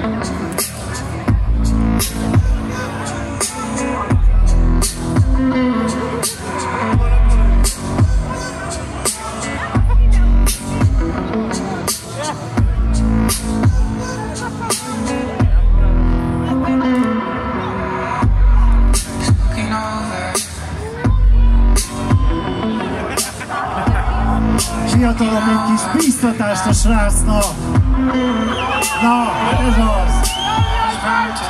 Fiatalom egy kis bíztatást a srácnak. Na, ez az.